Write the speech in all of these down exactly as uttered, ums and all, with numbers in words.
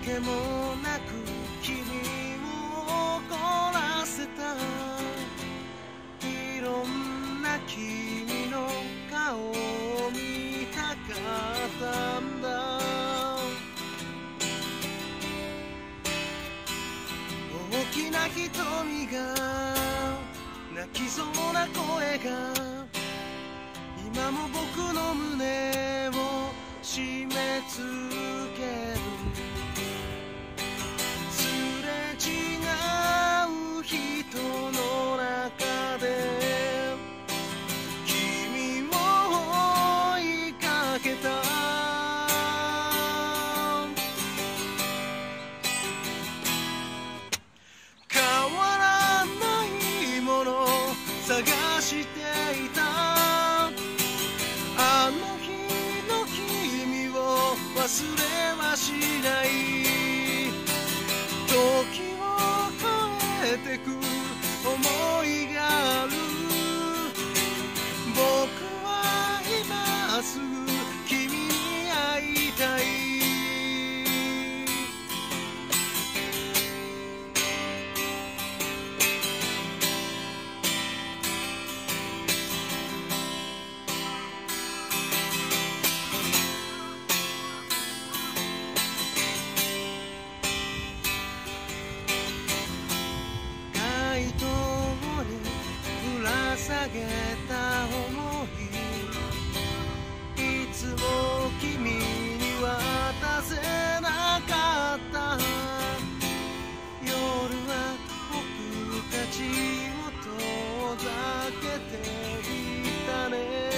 けもなく君を怒らせた。いろんな君の顔を見たかったんだ。大きな瞳が泣きそうな声が今も僕の胸を締め付ける。すれ違う人の中で君を追いかけた。変わらないもの探していた。あの日の君を忘れはしない。時を越えてく想いがある。僕は今すぐ君に会いたい。ぶら下げた想い、いつも君に渡せなかった。夜は僕たちを遠ざけていたね。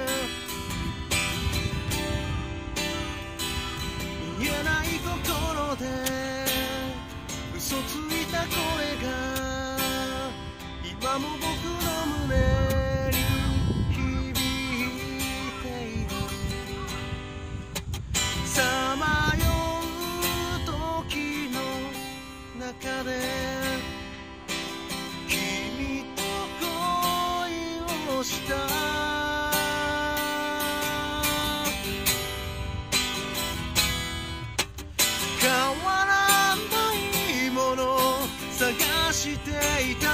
見えない心で嘘ついた声が今も僕の胸に響いている。さまよう時の中で君と恋をした。変わらないもの探していた。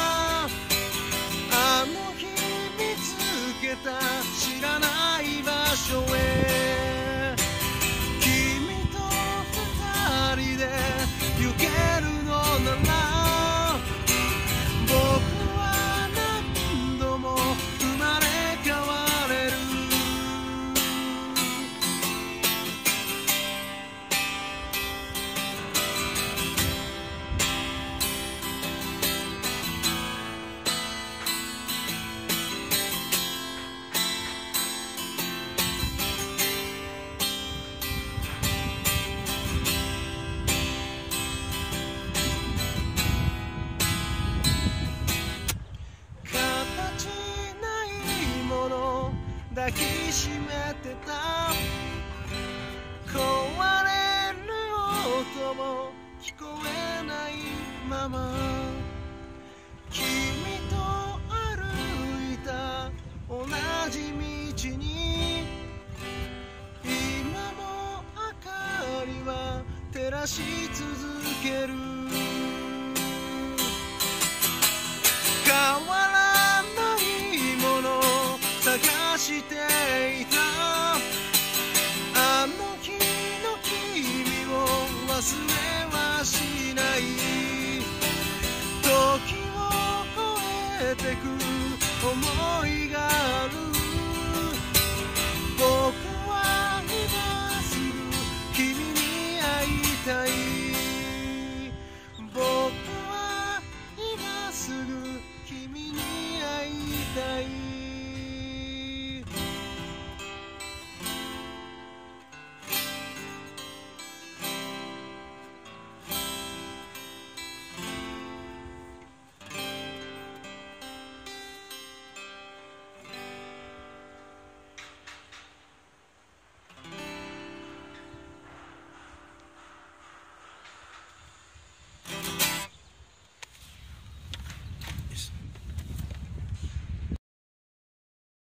あの日見つけた知らない場所へ君と二人で行けるのなら僕は何度も生まれ変われる。抱きしめてた。壊れる音も聞こえないまま君と歩いた同じ道に今も明かりは照らし続ける。変わらないもの探していた。あの日の君を忘れはしない。時を越えてく想いが